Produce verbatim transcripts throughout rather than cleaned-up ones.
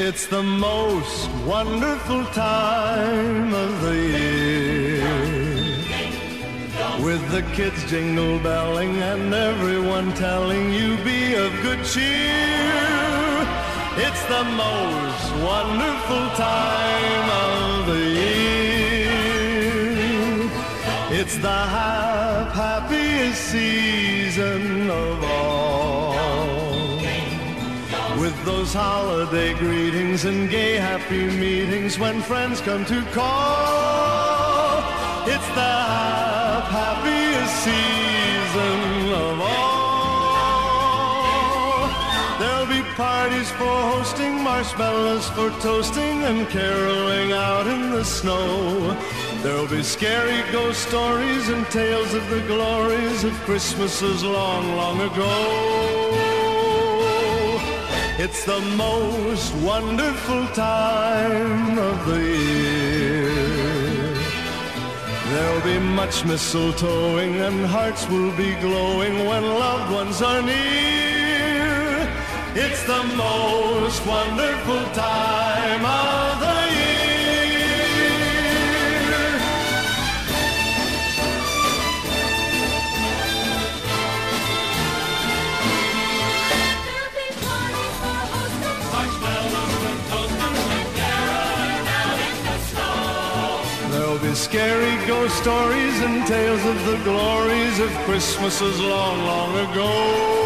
It's the most wonderful time of the year, with the kids jingle belling and everyone telling you be of good cheer. It's the most wonderful time of the year. It's the hap happiest season of all, with those holiday greetings and gay happy meetings when friends come to call. It's the hap happiest season of all. There'll be parties for hosting, marshmallows for toasting, and caroling out in the snow. There'll be scary ghost stories and tales of the glories of Christmases long, long ago. It's the most wonderful time of the year. There'll be much mistletoeing and hearts will be glowing when loved ones are near. It's the most wonderful time of the year. There'll be scary ghost stories and tales of the glories of Christmases long, long ago.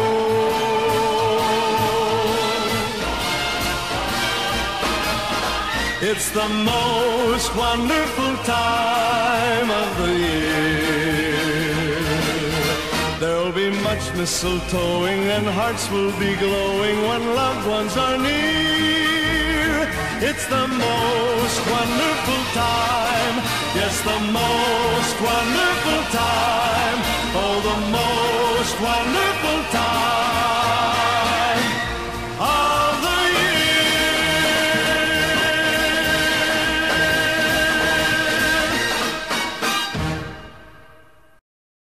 It's the most wonderful time of the year. There'll be much mistletoeing and hearts will be glowing when loved ones are near. It's the most wonderful time, yes, the most wonderful time, oh, the most wonderful